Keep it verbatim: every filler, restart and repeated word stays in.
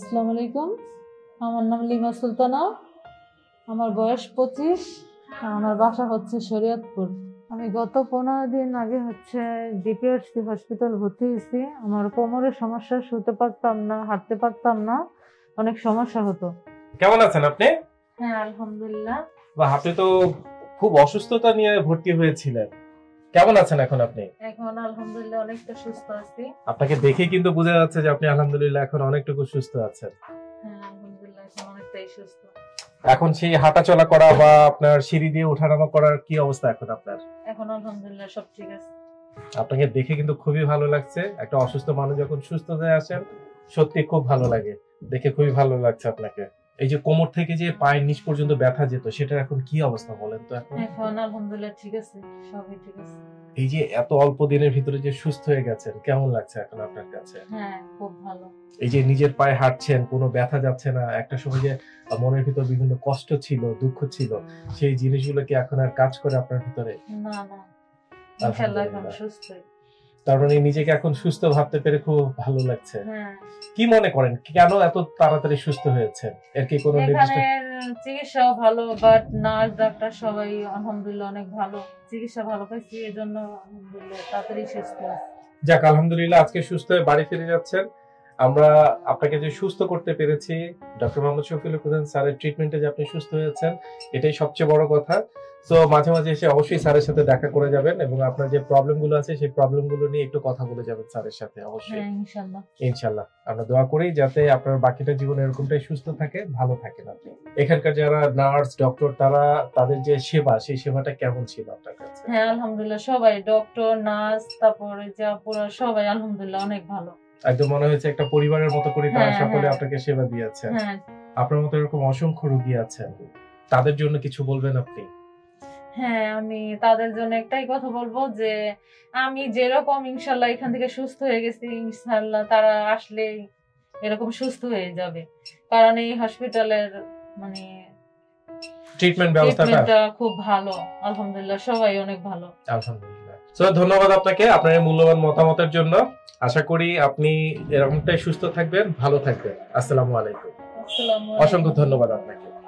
আসসালামু আলাইকুম। আমার নাম লিমা সুলতানা। আমার বয়স পঁচিশ। আমার বাসা হচ্ছে শরীয়তপুর। আমি গত পনেরো দিন আগে হচ্ছে ডিপিআরসি হসপিটাল ভর্তি হয়েছি। আমার কোমরের সমস্যা, শুতে পারতাম না, হাঁটতে পারতাম না, অনেক সমস্যা হতো। কেমন আছেন আপনি? হ্যাঁ, আলহামদুলিল্লাহ। বা আপনি তো খুব অসুস্থতা নিয়ে ভর্তি হয়েছিলেন, কেমন আছেন এখন আপনি? এখন আলহামদুলিল্লাহ অনেকটা সুস্থ আছি। আপনাকে দেখে কিন্তু বোঝা যাচ্ছে যে আপনি আলহামদুলিল্লাহ এখন অনেকটুকু সুস্থ আছেন। হ্যাঁ, আলহামদুলিল্লাহ এখন অনেকটাই সুস্থ। এখন সেই হাঁটা চলা করা বা আপনার সিঁড়ি দিয়ে ওঠানামা করার কি অবস্থা এখন আপনার? এখন আলহামদুলিল্লাহ সব ঠিক আছে। আপনাকে দেখে কিন্তু খুবই ভালো লাগছে। একটা অসুস্থ মানুষ যখন সুস্থ হয়ে আসেন সত্যি খুব ভালো লাগে, দেখে খুবই ভালো লাগছে আপনাকে। এই যে কোমর থেকে যে পায়ের নিচ পর্যন্ত ব্যথা যেত, সেটার এখন কি অবস্থা বলেন তো? এখন এখন আলহামদুলিল্লাহ ঠিক আছে, সবই ঠিক আছে। এই যে এত অল্প দিনের ভিতরে যে সুস্থ হয়ে গেছেন, কেমন লাগছে এখন আপনার কাছে? হ্যাঁ, খুব ভালো। এই যে নিজের পায়ে হাঁটছেন, কোনো ব্যথা যাচ্ছে না, একটা সময় যে মনের ভিতর বিভিন্ন কষ্ট ছিল, দুঃখ ছিল, সেই জিনিসগুলো কি এখন আর কাজ করে আপনার ভিতরে? না না, ইনশাআল্লাহ এখন সুস্থ। তার মানে নিজেকে এখন সুস্থ ভাবতে পেরে খুব ভালো লাগছে। হ্যাঁ। কি মনে করেন কেন এত তাড়াতাড়ি সুস্থ হয়েছেন? এর কি কোনো নির্দিষ্ট? এখানে চিকিৎসাও ভালো, বাট নার্স ডাক্তার সবাই আলহামদুলিল্লাহ অনেক ভালো, চিকিৎসা ভালো পাইছি, এজন্য আলহামদুলিল্লাহ তাড়াতাড়ি সুস্থ আছি। যাক, আলহামদুলিল্লাহ আজকে সুস্থ হয়ে বাড়ি ফিরে যাচ্ছেন। আমরা আপনাকে যে সুস্থ করতে পেরেছি, ডক্টর মোহাম্মদ শফিউল হোসেন স্যারের ট্রিটমেন্টে যে আপনি সুস্থ হয়েছেন, এটাই সবচেয়ে বড় কথা। সো মাঝে মাঝে এসে অবশ্যই স্যারের সাথে দেখা করে যাবেন এবং আপনার যে প্রবলেমগুলো আছে সেই প্রবলেমগুলো নিয়ে একটু কথা বলে যাবেন স্যারের সাথে অবশ্যই। হ্যাঁ, ইনশাআল্লাহ। ইনশাআল্লাহ আমরা দোয়া করি যাতে আপনার বাকিটা জীবন এরকমটাই সুস্থ থাকে, ভালো থাকেন আপনি। এখানকার যারা নার্স ডক্টর, তারা তাদের যে সেবা, সেই সেবাটা কেমন ছিল আপনার কাছে? হ্যাঁ, আলহামদুলিল্লাহ সবাই, ডক্টর, নার্স, তারপরে যা পুরো সবাই আলহামদুলিল্লাহ অনেক ভালো। একদম মনে হয়েছে একটা পরিবারের মতো করে তারা হ্যাঁ, সকলে হ্যাঁ। আপনাকে সেবা দিয়েছে। হ্যাঁ। আপনার মতো এরকম অসংখ্য রোগী আছেন, তাদের জন্য কিছু বলবেন আপনি? হ্যাঁ, আমি তাদের জন্য একটাই কথা বলবো যে আমি যেরকম ইনশাআল্লাহ এখান থেকে সুস্থ হয়ে গেছি, ইনশাআল্লাহ তারা আসলে এরকম সুস্থ হয়ে যাবে, কারণ এই হসপিটালের মানে ট্রিটমেন্ট ব্যবস্থাটা ট্রিটমেন্টটা খুব ভালো, আলহামদুলিল্লাহ সবাই অনেক ভালো। আলহামদুলিল্লাহ। সো ধন্যবাদ আপনাকে আপনার এই মূল্যবান মতামতের জন্য। আশা করি আপনি এরকমটাই সুস্থ থাকবেন, ভালো থাকবেন। আসসালামু আলাইকুম। আসসালামু আলাইকুম। অসংখ্য ধন্যবাদ আপনাকে।